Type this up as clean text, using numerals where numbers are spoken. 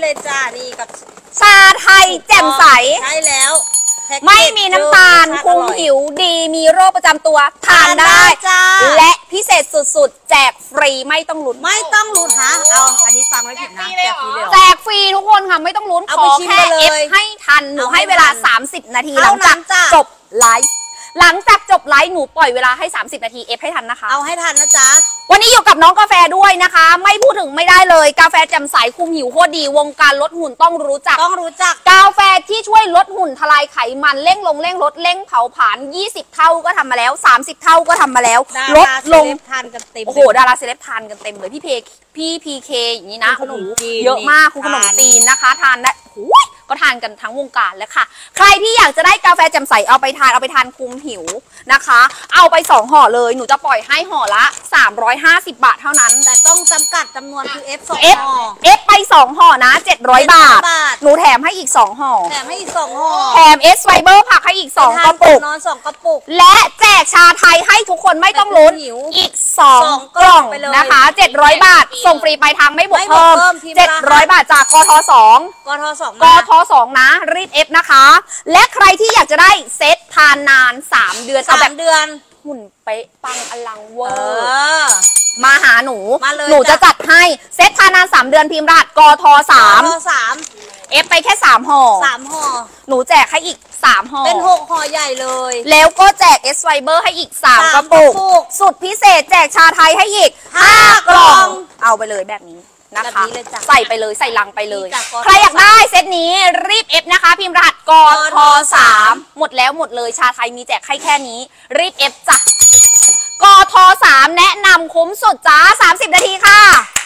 เลยจ้านี่กับชาไทยแจ่มใสใช่แล้วไม่มีน้ำตาลคุมหิวดีมีโรคประจำตัวทานได้และพิเศษสุดๆแจกฟรีไม่ต้องลุ้นไม่ต้องลุ้นฮะเอาอันนี้ฟังไว้ผิดนะแจกฟรีทุกคนค่ะไม่ต้องลุ้นขอแค่เอฟให้ทันหนูให้เวลา30 นาทีหลังจากจบไลฟ์หลังจากจบไลฟ์หนูปล่อยเวลาให้30 นาทีเอฟให้ทันนะคะเอาให้ทันนะจ๊ะวันนี้อยู่กับน้องกาแฟด้วยนะคะไม่พูดถึงไม่ได้เลยกาแฟแจ่มใสคุมหิวโคตรดีวงการลดหุ่นต้องรู้จักกาแฟที่ช่วยลดหุ่นทลายไขมันเร่งลงเร่งลดเร่งเผาผลาญ20 เท่าก็ทำมาแล้ว30 เท่าก็ทำมาแล้วลดลงทานกันเต็มโอ้โหดาราเซเลบทานกันเต็มเลยพี่พีเคอย่างนี้นะโอ้โหเยอะมากคุณขนมจีนนะคะทานได้ก็ทานกันทั้งวงการแล้วค่ะใครที่อยากจะได้กาแฟแจ่มใสเอาไปทานคุมหิวนะคะเอาไป2 ห่อเลยหนูจะปล่อยให้ห่อละ350 บาทเท่านั้นแต่ต้องจำกัดจำนวนคือ F 2 ห่อ F ไป2 ห่อนะ700 บาทหนูแถมให้อีก2 ห่อแถมให้อีก2 ห่อแถม S Fiber ผักให้อีก2 กระปุกนอน2 กระปุกและแจกชาไทยให้ทุกคนไม่ต้องลุ้นอีก2 กล่องนะคะ700 บาทส่งฟรีไปทางไม่บวกเพิ่ม700 บาทจากกท2นะรีบ F นะคะและใครที่อยากจะได้เซตทานนาน3 เดือนเอาแบบหุ่นเป๊ะปังอลังเวอร์มาหาหนูจะจัดให้เซตทานาน3 เดือนพิมพ์รหัสกท3 F ไปแค่3 ห่อหนูแจกให้อีก3 ห่อเป็น6 ห่อใหญ่เลยแล้วก็แจก S Fiber ให้อีก3 กระปุกสุดพิเศษแจกชาไทยให้อีก5 กล่องเอาไปเลยแบบนี้นะคะใส่ไปเลยใส่ลังไปเลยใครอยากได้เซตนี้รีบ F นะคะพิมพ์รหัสกท3หมดแล้วหมดเลยชาไทยมีแจกให้แค่นี้รีบ F จ้ะกท3แนะนำคุ้มสุดจ้า30 นาทีค่ะ